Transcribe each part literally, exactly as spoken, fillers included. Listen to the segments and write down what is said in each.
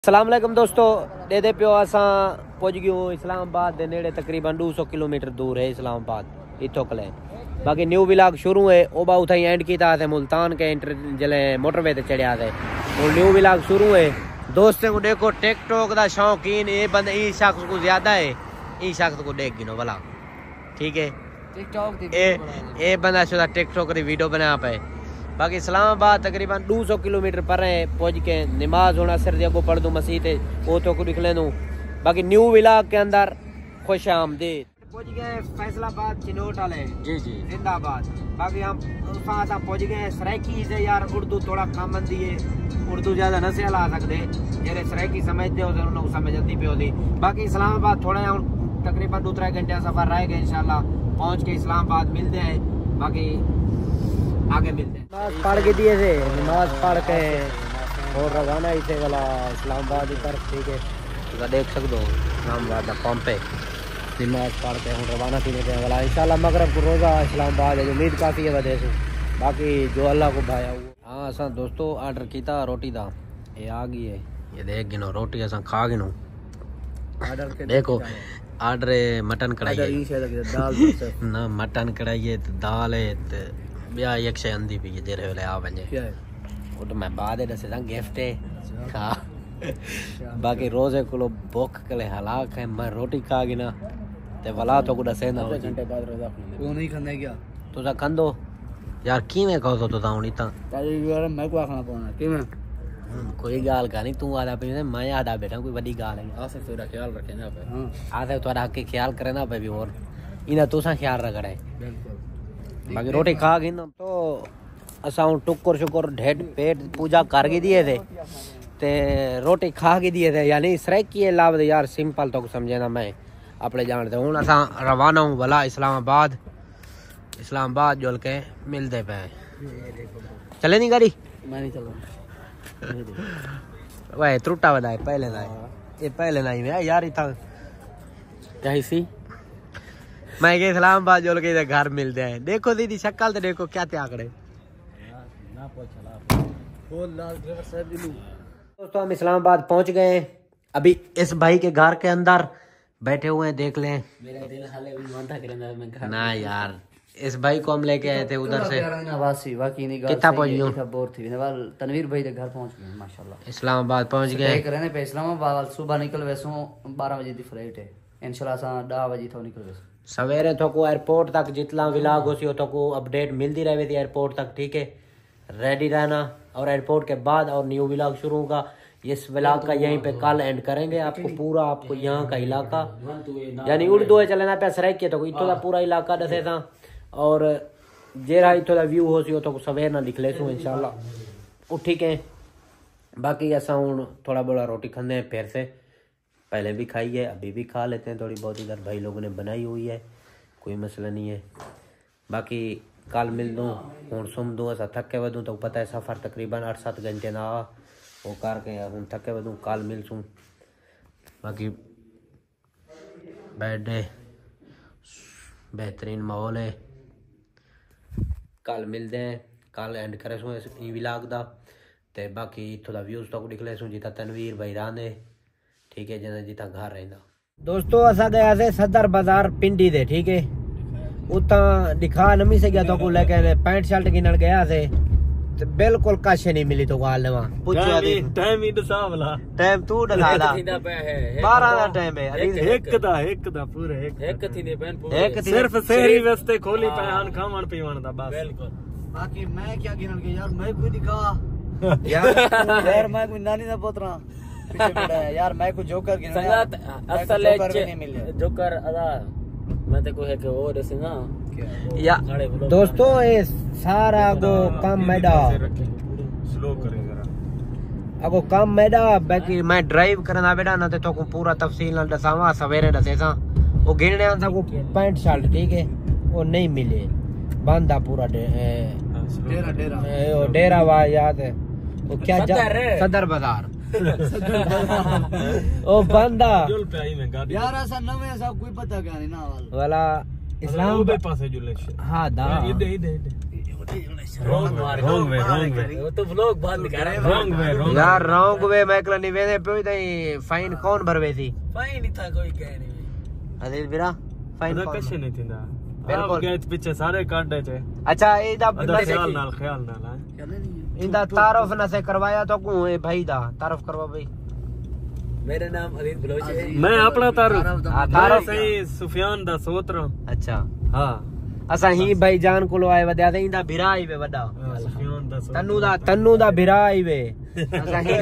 अस्सलाम वालेकुम दोस्तों, दे दे पियो असां पहुंच गए इस्लामाबाद के नेड़े, तकरीबन दो सौ किलोमीटर दूर है इस्लामाबाद इतो कले। बाकी न्यू व्लॉग शुरू है ओ बा उठाई एंड किया थे मुल्तान के इंटर जले मोटरवे ते चढ़िया थे और न्यू व्लॉग शुरू है। दोस्तों को देखो टिकटॉक का शौकीन ये बंदा ई शख्स को ज्यादा है, ई शख्स को देख गिनो भला, ठीक है। टिकटॉक ए ए बंदा शुदा टिकटॉक की वीडियो बना पे। बाकी इस्लामाबाद तकरीबन दो सौ किलोमीटर पर है, पहुंच के नमाज होना सिर जगो पढ़ दूँ मसीह थे वो तो को दिख ले दूँ। बाकी न्यू व्लॉग के अंदर खुश आमदीद। पहुंच गए फैसलाबाद चिनोट वाले, जी जी जिंदाबाद। बाकी हम पहुंच गए सराइकी से, यार उर्दू थोड़ा कम आती है, उर्दू ज्यादा न से ला सकते, जेरे सराइकी समझते हो उन्होंने समझ आती पे होती। बाकी इस्लामाबाद थोड़ा तकरीबन दो त्रै घंटे सफर रह गए, इंशाल्लाह पहुंच के इस्लामाबाद मिलते हैं। बाकी आगे मिलते हैं। नमाज पढ़ के दिए थे, नमाज पढ़ के और रवाना ही थे वाला इस्लामाबाद की तरफ, ठीक है। तो देख सकते हो इस्लामाबाद का पंप है, नमाज पढ़ के हम रवाना थी वाला इंशाल्लाह मगरब को रोज़ा इस्लामाबाद है, उम्मीद काफ़ी है वजह से। बाकी जो अल्लाह को भाया वो हाँ असा दोस्तों ऑर्डर किया रोटी का, ये आ गई है, ये देख गिनो रोटी असा खा गिनो। ऑर्डर के देखो ऑर्डर मटन कढ़ाई है ना, मटन कढ़ाई है, दाल है, ब्याह एक शे आंदी पई है जेरे वेले आ वने वो तो मैं बाद दसे दा गिफ्ट है। हां बाकी रोजे को भूख कले हलाक है, मैं रोटी खा गिना ते वला तो को दसे ना घंटे बाद रोजा को नहीं खंदे क्या तो सा खंदो यार कीवे कहो तो तो हुनी ता यार मैं को खाना पाना कीवे कोई गाल का नहीं, तू आदा पे मैं आदा बैठा, कोई बड़ी गाल है। आ से तेरा ख्याल रखे ना पे। हां आ से तोरा के ख्याल करे ना पे भी, और इना तो सा ख्याल रख रहे बिल्कुल। बाकी रोटी खा गई ना तो असा टुकर शुकर ढेड पेट पूजा कर के दिए थे ते रोटी खा के दिए थे, यानी सराइकी लाभ दे यार सिंपल तो समझे ना मैं अपने जानते हूँ। असा रवाना हूँ भला इस्लामाबाद, इस्लामाबाद जुल के मिलते पे। चले नहीं गाड़ी मैं नहीं चलूँ वह त्रुटा बदाए पहले ना ये पहले ना ही यार इतना यही सी मैं के इस्लामाबाद जोल के घर मिलते हैं। देखो दीदी शक्ल तो देखो क्या त्यागड़े। दोस्तों हम इस्लामाबाद पहुंच गए हैं, अभी इस भाई के घर के अंदर बैठे हुए हैं, देख लें। मेरा दिल हाले भी मानता करना ना यार, इस भाई को हम लेके आए थे उधर से कितना पहुंच गए तनवीर भाई के घर पहुंच गए माशाल्लाह। इस्लामाबाद पहुंच गए इस्लामाबाद सुबह निकल वैसो बारह बजे की फ्लाइट है, इंशाल्लाह दस बजे तो निकल वैसो सवेरे तो को एयरपोर्ट तक जितना व्लॉग हो सी तो को अपडेट मिलती रहे थी एयरपोर्ट तक, ठीक है। रेडी रहना और एयरपोर्ट के बाद और न्यू व्लॉग शुरू होगा। इस व्लॉग का यहीं पे कल एंड करेंगे, आपको पूरा आपको यहाँ का इलाका यानी उर्दू है चलना पे सराय के तो इतो का पूरा इलाका दसे था और जेरा इतो का व्यू हो सी तो सवेर ना निकले सो इंशाल्लाह उठी के। बाकी ऐसा हूँ थोड़ा बड़ा रोटी खाने हैं फिर से, पहले भी खाई है अभी भी खा लेते हैं थोड़ी बहुत, इधर भाई लोगों ने बनाई हुई है, कोई मसला नहीं है। बाकी कल मिल दूँ हूँ सुम दूँ ऐसा थके वधूँ तो पता है सफ़र तकरीबन आठ सात घंटे ना वो करके हूँ थके वधूँ कल मिल सूँ। बाकी बैठ डे बेहतरीन माहौल है, कल मिलते हैं, कल एंड करे सूँ इस व्लॉग दा ते बाकी थोड़ा व्यूज़ तो निकले सूँ जिता तनवीर भाई रांदे, ठीक है जना जिता घर रहना। दोस्तों असा गया से सदर बाजार पिंडी दे, ठीक है। उतना दिखा नमी से गया तो को लेके पैंट शर्ट गिनन गया से तो बिल्कुल काशे नहीं मिली तो गाल लेवा पूछया दे टाइम ही दसा वाला टाइम तू दसा दा बारह दा टाइम है एक दा एक दा पूरे एक एक थी ने पैन पूरे एक सिर्फ शहरी वास्ते खोली पहन खावन पीवन दा बस बिल्कुल। बाकी मैं क्या गिनन के यार मैं कोई दिखा यार यार मैं कोई नानी दा पोतरा यार मैं को जोकर गिना असल है जोकर अदा मैं ते को है के और ऐसे ना या दोस्तों ये सारा गो काम मैडा स्लो करें जरा अगो काम मैडा। बाकी मैं ड्राइव करना बेटा ना ते तो को पूरा तफसील ना दसावा सवेरे दसेसा वो गिनने आंदा को पैंट शर्ट, ठीक है, वो नहीं मिले बांधा पूरा डेरा डेरा ओ डेरा वा याद है वो क्या सदर बाजार ओ बंदा यार ऐसा नवे ऐसा कोई पता क्या नहीं ना वाला इस्लाम पे पास है जुले। हां दा इधर इधर wrong wrong way wrong way वो तो व्लॉग बंद कर रॉन्ग वे रॉन्ग यार रॉन्ग वे मैकला नहीं वेदे पे तई फाइन कौन भरवे थी फाइन ही था कोई कह नहीं अदिल बिरा फाइन कश नहीं थींदा बिल्कुल गए पीछे सारे कांडे चे अच्छा एदा ख्याल नाल ख्याल नाल इंदा तारुफ न से करवाया तो को है भाई दा तारुफ करवा भाई मेरा नाम अदिल बलोच है मैं अपना तारुफ तारुफ सही सुफियान दा सोतरा अच्छा हां असा ही भाई जान कोलो आए वदया ते इंदा भिरा आई वे वडा सुफियान दा तन्नू दा तन्नू दा भिरा आई वे असा ही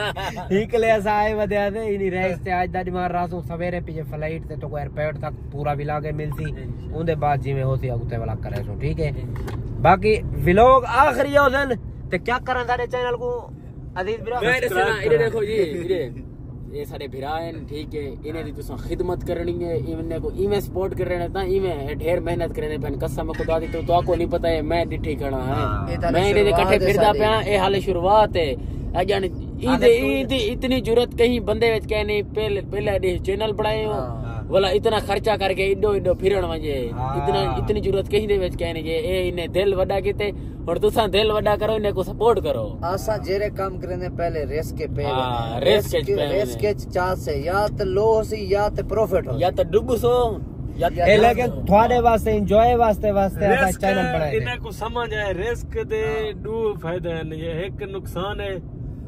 हिकले असा आए वदया ते इनी रेस ते आज दा दिमाग रासू सवेरे पीछे फ्लाइट ते तो को एयरपोर्ट तक पूरा विला के मिलती उनदे बाद जिਵੇਂ होती अगते वाला करे सो ठीक है बाकी व्लॉग आखिरी हो दिन ते क्या करन साडे चैनल को अजीज भिरा मैं दसना इधर देखो जी इधर ये सारे भिरा हैं ठीक है इन्हें दी तुसा खिदमत करनी है इन्हें को इवें सपोर्ट कर रहे ता इवें ढेर मेहनत करे बहन कसम खुदा दी तो तो को नहीं पता है मैं डिठी खड़ा है मैं इन्हें कट्ठे फिरदा पिया ए हाले शुरुआत है अजान ईद ईद इतनी जरूरत कहीं बंदे विच कह नहीं पहले पहले चैनल बनाए हो वाला इतना खर्चा करके इडो इडो फिरन वजे इतना इतनी जरूरत कहीं दे विच कह नहीं जे ए इन्हें दिल वड्डा कीते और तुसा दिल वड्डा करो इन्हें को सपोर्ट करो आसा जेरे काम करने पहले रेस के पे हां रेस के रेस के चार से या तो लॉस या तो प्रॉफिट हो या तो डुब सो या ए लेकिन थोड़े वास्ते एंजॉय वास्ते वास्ते ऐसा चैनल बनाए इन्हें को समझ आए रिस्क दे दो फायदे हैं ये एक नुकसान है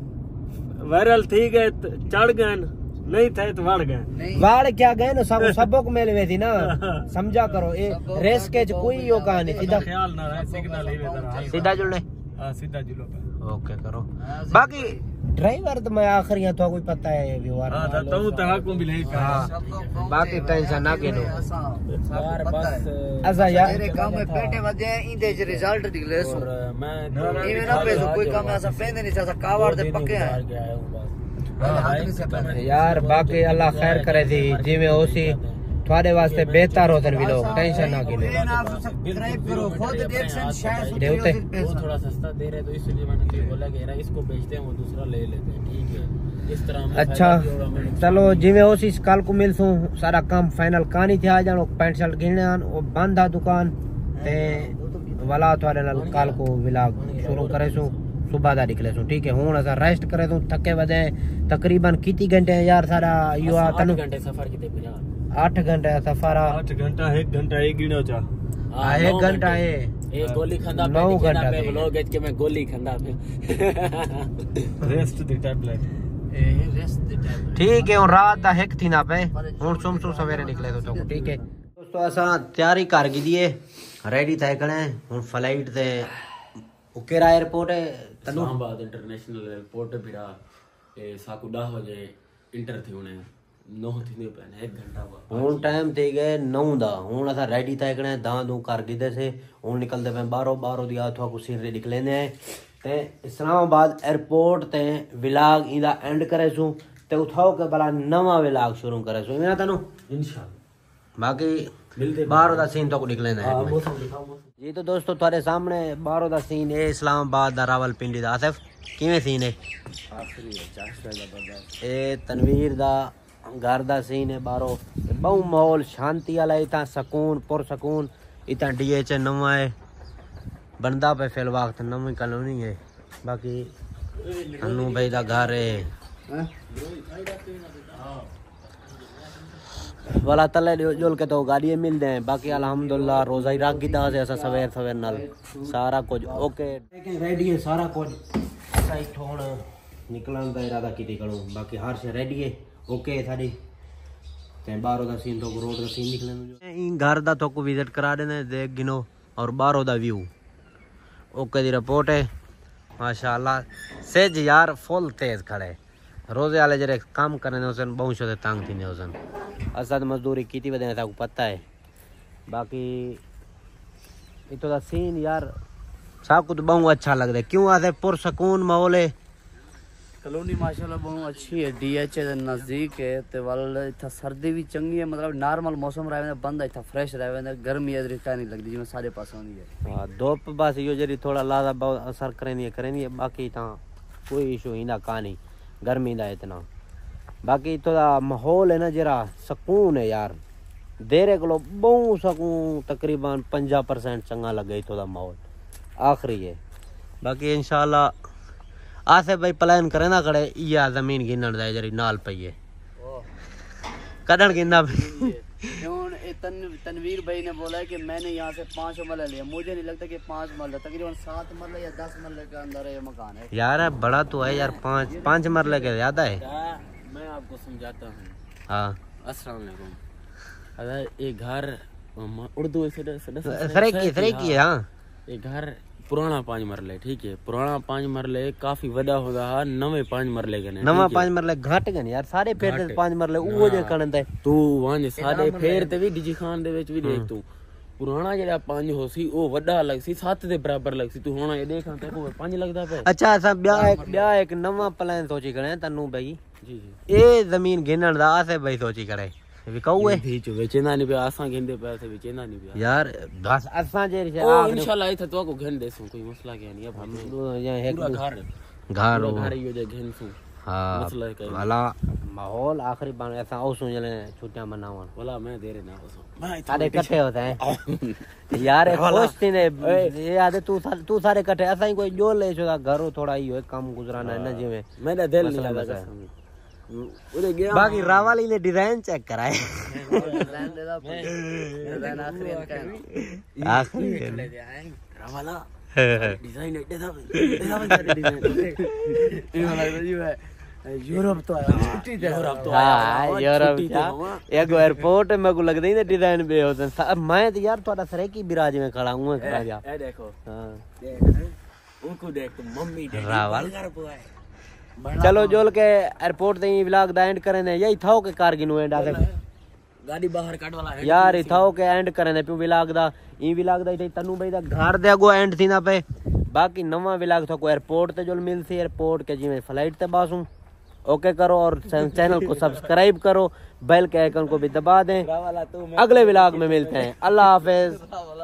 वायरल थी गए चढ़ गए नहीं थे तो वाड़ गए वाड़ क्या गए ना सब सबक मिलवे थी ना समझा करो ए रेस के कोई यो कहानी सीधा ख्याल ना रहे सिग्नल ही वेदर सीधा जुड़ने हां सीधा जुलो ओके करो बाकी ड्राइवर तो मैं आखिर यहाँ तो कोई पता है व्यवहार हां तो तू तहा को भी नहीं हां बाकी टेंशन ना के लो यार बस ऐसा यार मेरे काम में पेटे वजे इंदे जे रिजल्ट निकले सो मैं इवे ना पे कोई काम ऐसा पेंदे नहीं ऐसा कावड़ दे पक्के हैं यार बाकी अल्लाह खैर करे थी जिਵੇਂ होसी थोड़े वास्ते बेहतर होतन भी लोग टेंशन ना के लो सब्सक्राइब करो खुद रिएक्शन शेयर देवते वो थोड़ा सस्ता दे रहे तो इसलिए मैंने बोला कि यार इसको बेचते हैं वो दूसरा ले लेते हैं ठीक है इस तरह अच्छा चलो जिਵੇਂ होसी कल को मिलसू सारा काम फाइनल कहानी थे आ जानो पैंट शर्ट गिनने आन वो बंद आ दुकान ते वाला थोड़े नाल कल को व्लॉग शुरू करेसू सुबह दा निकले सो ठीक है हुन असा रेस्ट करे तो थके वदे तकरीबन कितनी घंटे यार सारा युवा तनु घंटे सफर किते पिया आठ घंटे सफर आठ घंटा एक घंटा एक गिनो चा हां एक घंटा है एक गोली खंदा पे नौ घंटा पे व्लॉग के मैं गोली खंदा पे रेस्ट दी टैबलेट ए रेस्ट दी टैबलेट ठीक है हुन रात दा एक थी ना पे हुन सुम सुम सवेरे निकले तो ठीक है दोस्तों असा तैयारी कर गी दिए रेडी थे कने हुन फ्लाइट ते उकेरा एयरपोर्ट है इस्लामाबाद इंटरनेशनल एयरपोर्ट भिड़ा ए साकू दस बजे इंटर थी उन्हें नौ थी पहले एक घंटा हुन टाइम थे गए नौ दा हुन असा रेडी थे कने दां दू कर गिदे से हुन निकलदे पे बारो बारो दी आथवा को सिर रे निकलेंदे ते इस्लामाबाद एयरपोर्ट ते व्लॉग इंदा एंड करेसू ते उठाओ के भला नवा व्लॉग शुरू करेसू इना तनु इंशाल्लाह बाकी मिलते बारो दा सीन तो को निकलेंदे हां मौसम दिखाओ मौसम जी तो दोस्तों तुम्हारे सामने बारो दा सीन है इस्लामाबाद दा रावलपिंडी दा आसिफ किवें सीन है ए तनवीर दा घर दा सीन है बारो बहु माहौल शांति वाला इतना सुकून पुरसकून इतना डीएच नवा है बनदा पे फिल वक्त नवी कॉलोनी है बाकी अनु भाई दा घर है वाला तले जोल के तो गाड़ी मिलते हैं बाकी अल्हम्दुलिल्लाह रोजा ही रख गिदा से ऐसा सवेर सवेर नाल सारा कुछ ओके रेडी है सारा कुछ सही ठोण निकलन दा इरादा कीती करूं बाकी हर शे रेडी है ओके साडी ते बारो दा सीन तो रोड दा सीन निकलन इन घर दा तो को विजिट करा देने देख गिनो और बारो दा व्यू ओके दी रिपोर्ट है माशाल्लाह सेज यार फुल तेज खड़े रोजे वाले जरे काम करने होसन बहुत से तंग थी होसन असद मजदूरी की थी बदने ताको पता है बाकी इतो दा सीन यार सब कुछ बहुत अच्छा लग रहा है क्यों आते पुरसकून माहौल है कॉलोनी माशाल्लाह बहुत अच्छी है डीएच के नजदीक है ते वाल इथा सर्दी भी चंगी है मतलब नॉर्मल मौसम रहे बंदा इथा फ्रेश रहे गर्मी इधर का नहीं लगदी जिवें सारे पास होंदी है हां धूप बस यो जरी थोड़ा लादा बहुत असर करेंदी है करेंदी है बाकी ता कोई इशू इंदा कहानी गर्मी दा इतना बाकी तो माहौल है ना जरा सुकून है यार देरे को बहुत सुकून तकरीबन पंजा परसेंट चंगा लगे तो दा माहौल आखिरी है। बाकी इंशाल्लाह आसे भाई प्लान करे ना करे या जमीन गिनन दा जरी नाल पई है कदन गिनना तन, तनवीर भाई ने बोला है कि मैंने यहाँ से पाँच मरले लिया, मुझे नहीं लगता कि पाँच मरले, तकरीबन सात मरले या दस मरले के अंदर ये मकान है यार। बड़ा तो है यार, पाँच पाँच मरले के ज्यादा है। मैं आपको समझाता हूँ। हाँ अस्सलाम वालेकुम। अगर एक घर उर्दू सरेकी सरेकी है। हाँ एक घर पुराना पांच मरले, ठीक है, पुराना पांच मरले काफी वड़ा होगा, नवे पांच मरले के नवा पांच मरले घट गए यार, सारे फेर दे पांच मरले वो जे कणन दे तू वांज सारे फेर ते भी डिजी खान दे विच भी देख तू पुराना जेड़ा पांच होसी ओ वड़ा लग सी सात दे बराबर लग सी, तू हुन ये देखा ते को पांच लगदा पे। अच्छा असा ब्या एक ब्या एक नवा प्लान सोची करे तन्नू भाई जी जी ए जमीन गिनन दा आसे भाई सोची करे विकाऊ है भी जो बेचेंदा नहीं पे आसा गिनदे पे से बेचेंदा नहीं पे यार बस असा जे ओ इंशाल्लाह इथे तो को घन देसू कोई मसला क्या नहीं। अब हम यहां एक घर घर घर यो जे घन सू हां मसला है वाला माहौल आखिरी बार ऐसा ओ सुनले छुट्टियां मनावन वाला मैं दे रे ना मैं सारे इकट्ठे होते हैं यार। खुश थी ने याद तू तू सारे इकट्ठे असा ही कोई जो ले छोदा घर थोड़ा ही हो काम गुजराना है ना जिवे मेरा दिल नहीं लगा उरे गया। बाकी रावाली ने डिजाइन चेक कराए डिजाइन दे दा डिजाइन आखिरी का आखिरी रावाला डिजाइन दे दा दे दा डिजाइन ये वाला जी है यूरोप तो छुट्टी दे यूरोप तो हां यूरोप क्या एक एयरपोर्ट में को लगदे ही डिजाइन बे होते मैं तो यार थोड़ा सरे की बिराज में खड़ा हूं खड़ा जा ए देखो हां उनको देख तो मम्मी रावल चलो जोल के एयरपोर्ट ते व्लॉग दा एंड करे ने यही थाओ के कार गिनो एंड आके गाड़ी बाहर काट वाला है यार ई थाओ के एंड करे ने पे व्लॉग दा ई व्लॉग दा तन्नू भाई दा घर दे गो एंड थी ना पे। बाकी नवा व्लॉग थो को एयरपोर्ट ते जोल मिलसी एयरपोर्ट के जिਵੇਂ फ्लाइट ते बासू ओके करो और चैनल को सब्सक्राइब करो, बेल के आइकन को भी दबा दें। अगले व्लॉग में मिलते हैं। अल्लाह हाफिज।